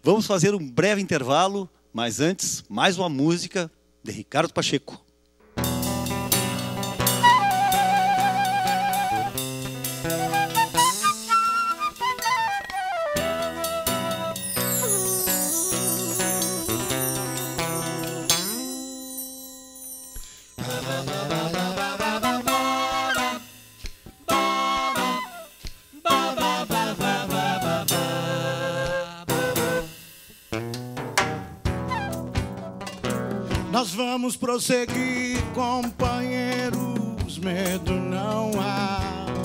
Vamos fazer um breve intervalo, mas antes, mais uma música de Ricardo Pacheco. Nós vamos prosseguir, companheiros, medo não há.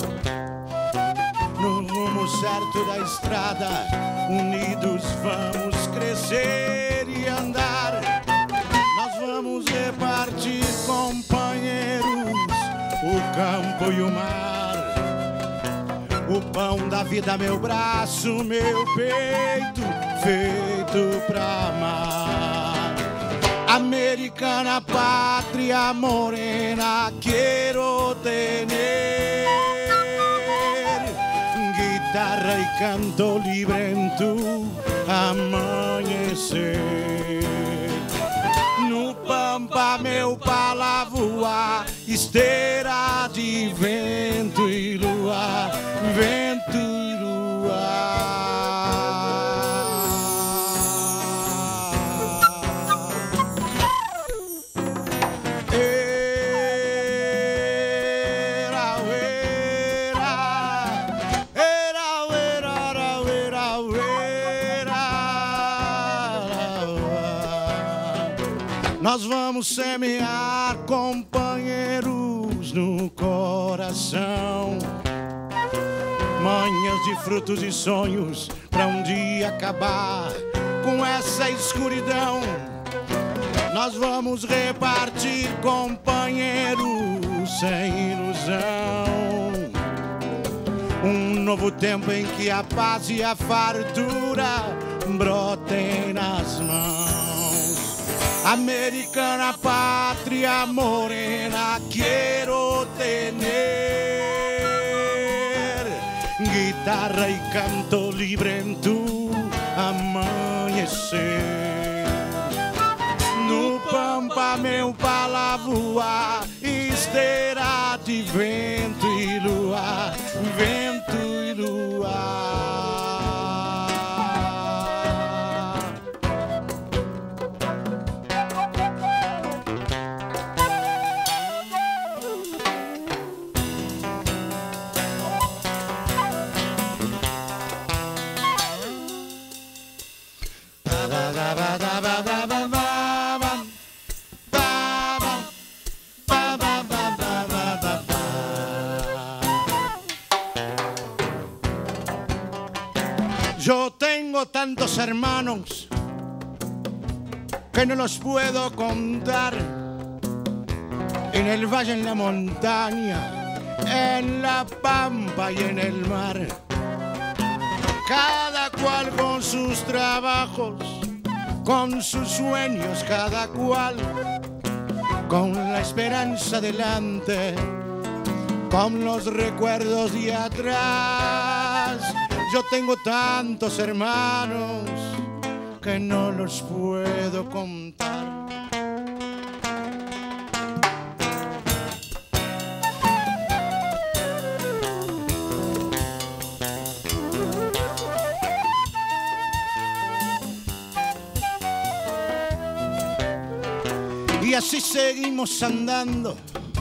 No rumo certo da estrada, unidos vamos crescer e andar. Nós vamos repartir, companheiros, o campo e o mar. O pão da vida, meu braço, meu peito, feito pra amar. Americana, pátria morena, quiero tener guitarra y canto libre en tu amanhecer. No pampa, meu pala voar, esteira de vento e lua, vento e lua. Nós vamos semear, companheiros, no coração manhas de frutos e sonhos pra um dia acabar com essa escuridão. Nós vamos repartir, companheiros, sem ilusão, um novo tempo em que a paz e a fartura brotem nas mãos. Americana, pátria morena, quiero tener guitarra y canto libre en tu amanhecer. No pampa, meu pala voar, esteira de vento e lua, vento e lua. Yo tengo tantos hermanos que no los puedo contar. En el valle, en la montaña, en la pampa y en el mar. Cada cual con sus trabajos, con sus sueños, cada cual con la esperanza delante, con los recuerdos de atrás. Yo tengo tantos hermanos que no los puedo contar. Y así seguimos andando,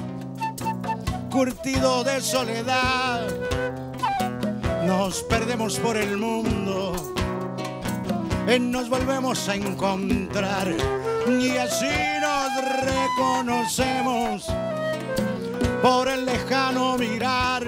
curtido de soledad. Nos perdemos por el mundo y nos volvemos a encontrar. Y así nos reconocemos por el lejano mirar,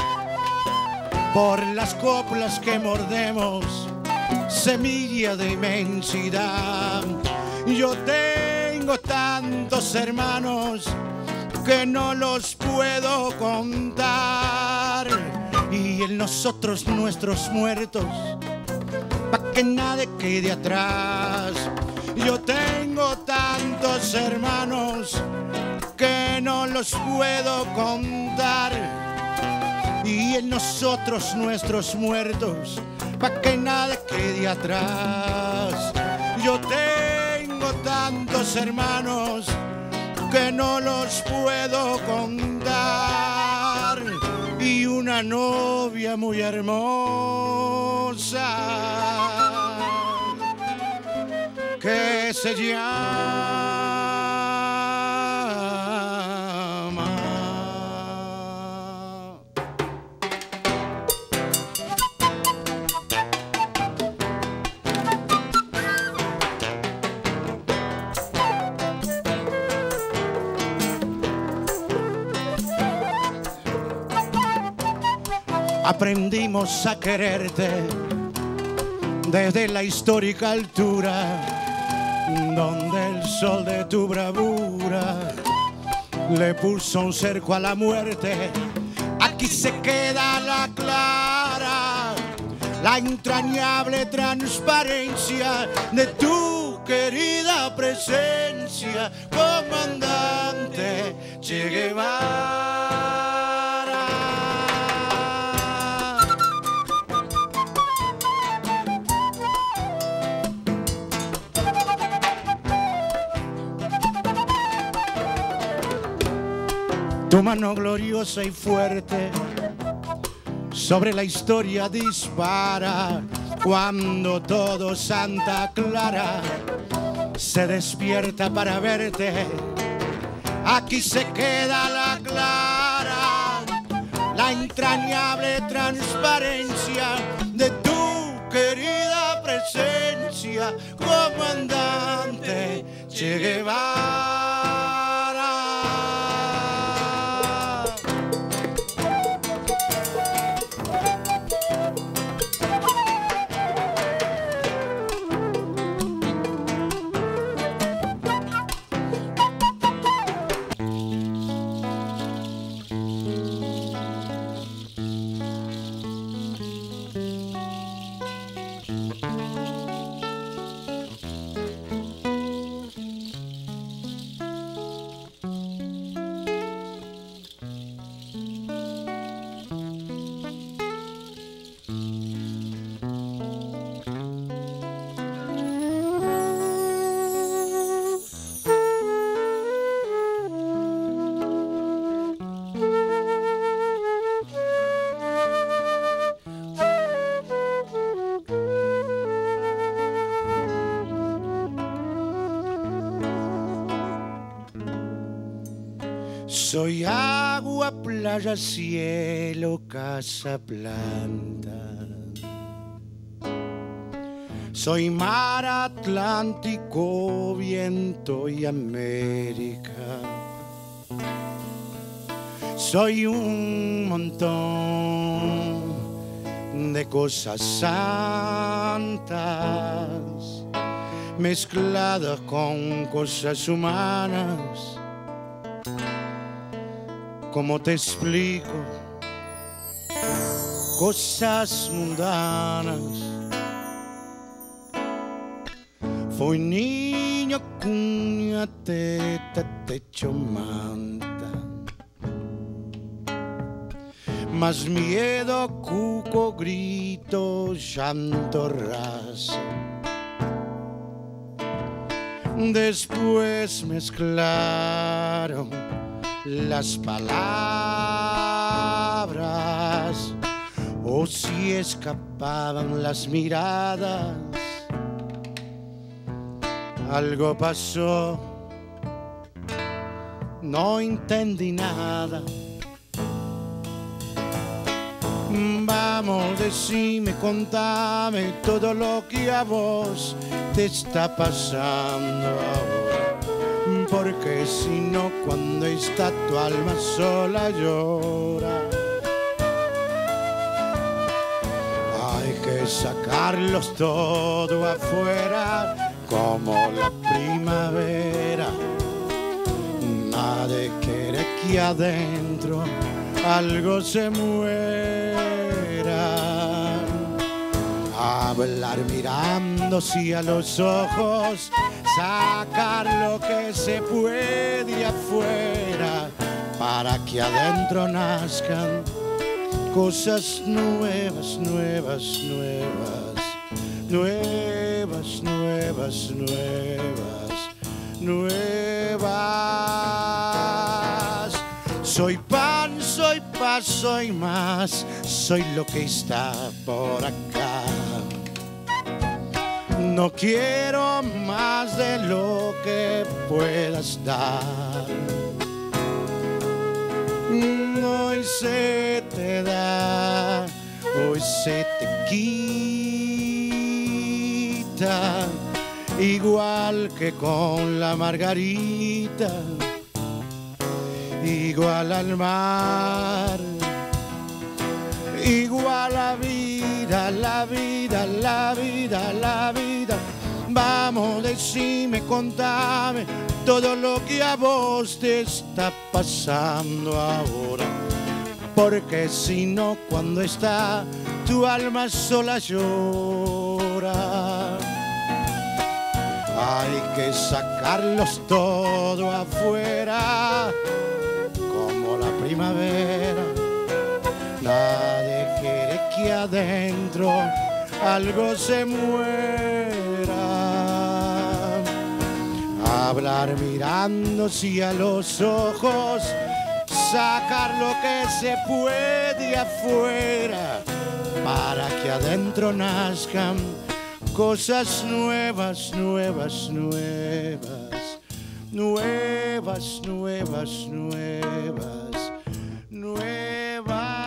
por las coplas que mordemos, semilla de inmensidad. Yo tengo tantos hermanos que no los puedo contar. Y en nosotros, nuestros muertos, pa' que nadie quede atrás. Yo tengo tantos hermanos que no los puedo contar. Y en nosotros, nuestros muertos, pa' que nadie quede atrás. Yo tengo tantos hermanos que no los puedo contar, y una novia muy hermosa que se llama aprendimos a quererte desde la histórica altura, donde el sol de tu bravura le puso un cerco a la muerte. Aquí se queda la clara, la entrañable transparencia de tu querida presencia, comandante Che Guevara. Tu mano gloriosa y fuerte sobre la historia dispara cuando todo Santa Clara se despierta para verte. Aquí se queda la clara, la entrañable transparencia de tu querida presencia, comandante Che Guevara. Soy agua, playa, cielo, casa, planta. Soy mar, Atlántico, viento y América. Soy un montón de cosas santas mezcladas con cosas humanas. ¿Cómo te explico? Cosas mundanas. Fui niño, cuña, teta, techo, manta. Más miedo, cuco, grito, llanto, raza. Después mezclaron las palabras, o si escapaban las miradas. Algo pasó, no entendí nada. Vamos, decime, contame todo lo que a vos te está pasando ahora, porque si no, cuando está tu alma sola llora. Hay que sacarlos todo afuera como la primavera. Nadie quiere que adentro algo se muera. Hablar mirándose a los ojos, sacar lo que se puede afuera, para que adentro nazcan cosas nuevas, nuevas, nuevas, nuevas, nuevas. nuevas, nuevas, nuevas. Soy pan, soy paz, soy más, soy lo que está por acá. No quiero más de lo que puedas dar. Hoy se te da, hoy se te quita, igual que con la margarita, igual al mar, igual la vida, la vida, la vida, la vida. Vamos, decime, contame todo lo que a vos te está pasando ahora. Porque si no, cuando está tu alma sola llora. Hay que sacarlos todo afuera, como la primavera. Nadie quiere que adentro algo se muera. Hablar mirándose a los ojos, sacar lo que se puede afuera, para que adentro nazcan cosas nuevas, nuevas, nuevas, nuevas, nuevas, nuevas, nuevas.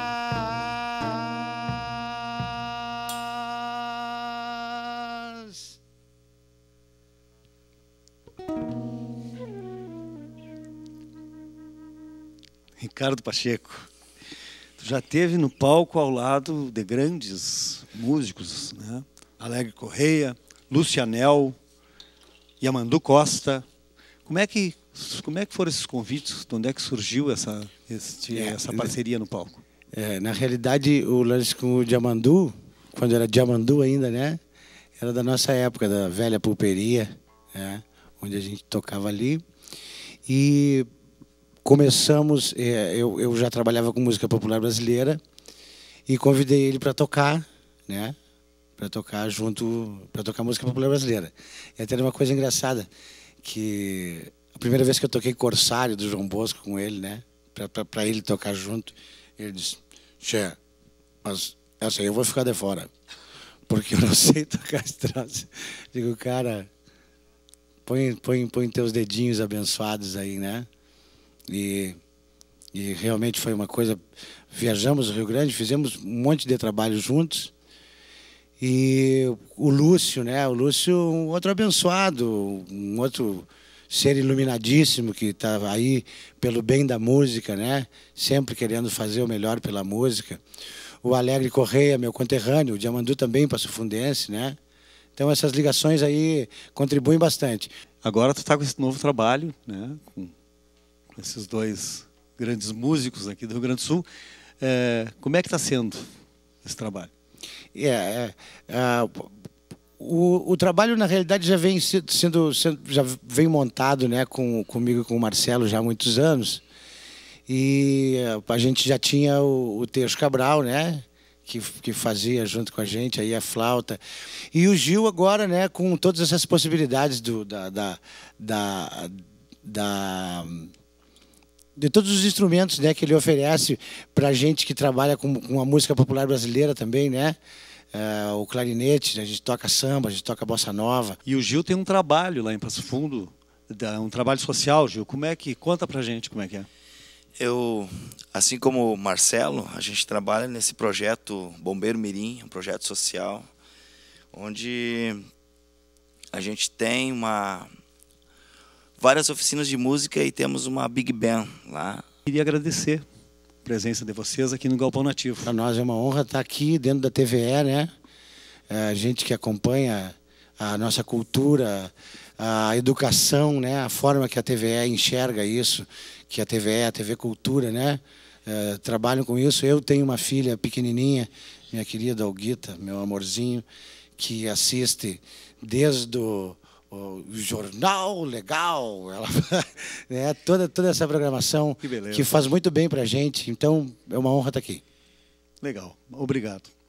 Ricardo Pacheco, tu já esteve no palco ao lado de grandes músicos, né? Alegre Correia, Lucianel, Yamandu Costa. Como é que foram esses convites? De onde é que surgiu essa parceria no palco? Na realidade, o lance com o Yamandu, quando era Yamandu ainda, né? Era da nossa época, da velha pulperia, né? Onde a gente tocava ali. E começamos, eu já trabalhava com música popular brasileira e convidei ele para tocar, né? Para tocar junto, para tocar música popular brasileira. E até era uma coisa engraçada, que a primeira vez que eu toquei Corsário do João Bosco com ele, né? Para ele tocar junto, ele disse: "Che, mas essa aí eu vou ficar de fora, porque eu não sei tocar esse troço." Digo, cara, põe teus dedinhos abençoados aí, né? E realmente foi uma coisa. Viajamos ao Rio Grande, fizemos um monte de trabalho juntos. E o Lúcio, né? O Lúcio, um outro abençoado, um outro ser iluminadíssimo que está aí pelo bem da música, né? Sempre querendo fazer o melhor pela música. O Alegre Correia, meu conterrâneo, o Yamandu também, passofundense, né? Então essas ligações aí contribuem bastante. Agora tu está com esse novo trabalho, né? Com esses dois grandes músicos aqui do Rio Grande do Sul. Como é que está sendo esse trabalho? O trabalho, na realidade, já vem já vem montado, né, comigo e com o Marcelo já há muitos anos. E a gente já tinha o Tejo Cabral, né, que fazia junto com a gente aí a flauta. E o Gil agora, né, com todas essas possibilidades de todos os instrumentos, né, que ele oferece para a gente que trabalha com a música popular brasileira também, né? O clarinete, a gente toca samba, a gente toca bossa nova. E o Gil tem um trabalho lá em Passo Fundo, um trabalho social, Gil. Conta pra gente como é que é. Eu, assim como o Marcelo, a gente trabalha nesse projeto Bombeiro Mirim, um projeto social, onde a gente tem várias oficinas de música e temos uma Big Band lá. Queria agradecer a presença de vocês aqui no Galpão Nativo. Para nós é uma honra estar aqui dentro da TVE, né? A gente que acompanha a nossa cultura, a educação, né? A forma que a TVE enxerga isso, que a TVE, a TV Cultura, né? Trabalham com isso. Eu tenho uma filha pequenininha, minha querida Olguita, meu amorzinho, que assiste desde o Jornal Legal, né? toda essa programação que faz muito bem para a gente. Então, é uma honra estar aqui. Legal, obrigado.